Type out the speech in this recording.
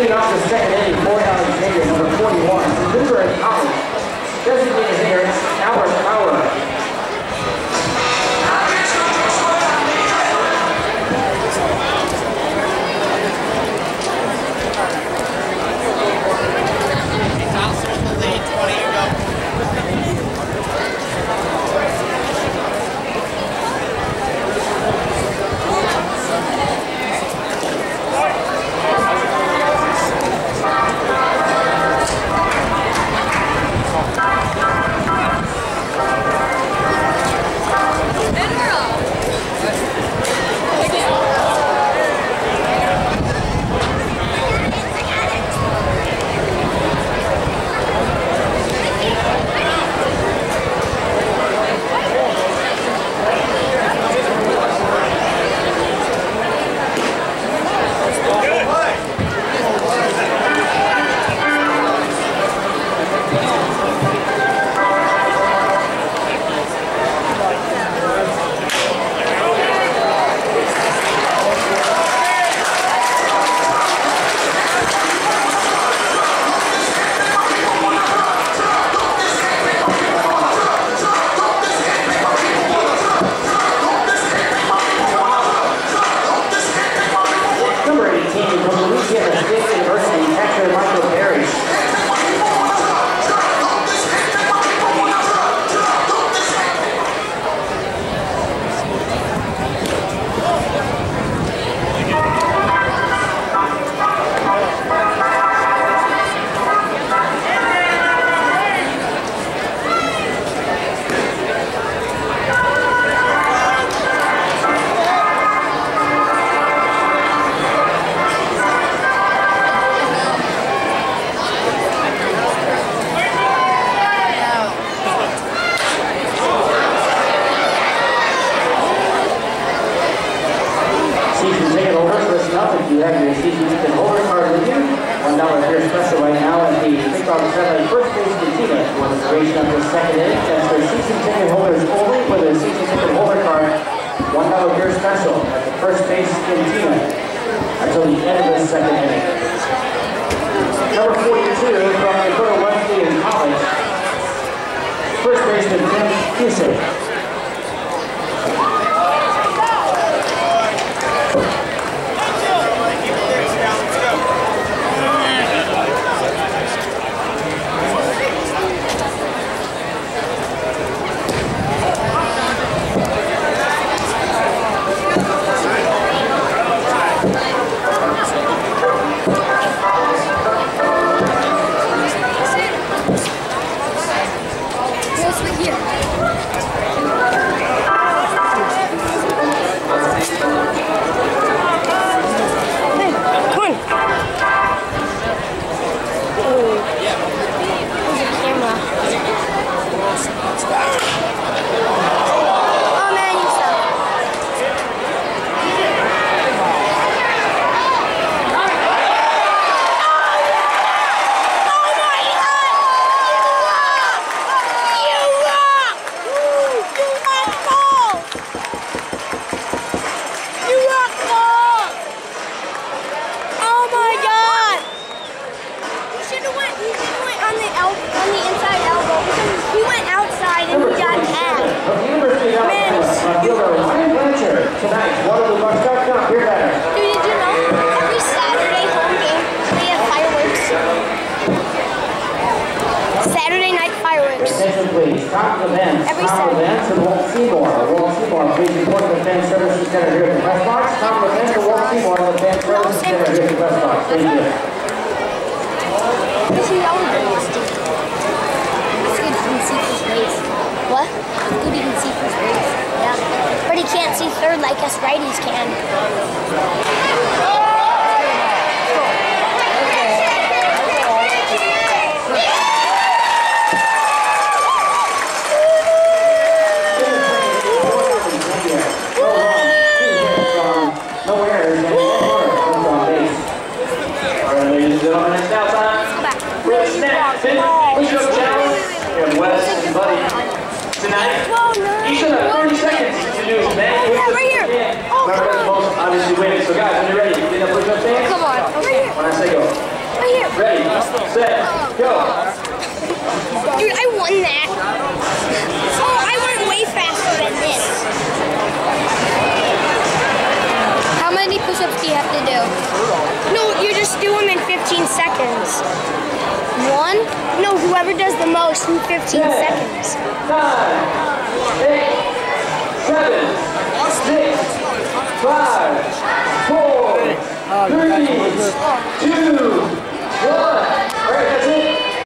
Leading off the second inning, Fort Alexandria, number 41, Cooper College. Designated hitter, Albert Power. You have your season ticket holder card with you. $1 beer special right now at the Big-Dog 7 first base cantina for the duration of the second inning. That's for season ticket holders only for the season ticket holder card. $1 beer special at the first base cantina until the end of the second inning. Number 42 from Dakota Wesleyan College. First baseman Tim Cusick. Tonight, Waterloo.com, beer batter. Dude, did you know every Saturday home game they have fireworks? Saturday night fireworks. Attention please, top events. Every top Saturday. events at Walt Seymour. Walt Seymour, please report to the Fan Services Center here at the press box. Top events at Walt Seymour and the Fan Services Center here at the press box. Thank you. This is our goodness, dude. It's good you can see first base. What? It's good you can see first base. Yeah. But he can't see third like us righties can. Each of them 30 seconds to do as many hits as you can. Whoever does the most obviously wins. So guys, when you're ready, clean up push-up stance. Come on. When I say go. Ready, set, go. Dude, I won that. Oh, I went way faster than this. How many push-ups do you have to do? No, you just do them in 15 seconds. One? No, whoever does the most in 15 seconds. 9, 8, 7, 6, 5, 4, 3,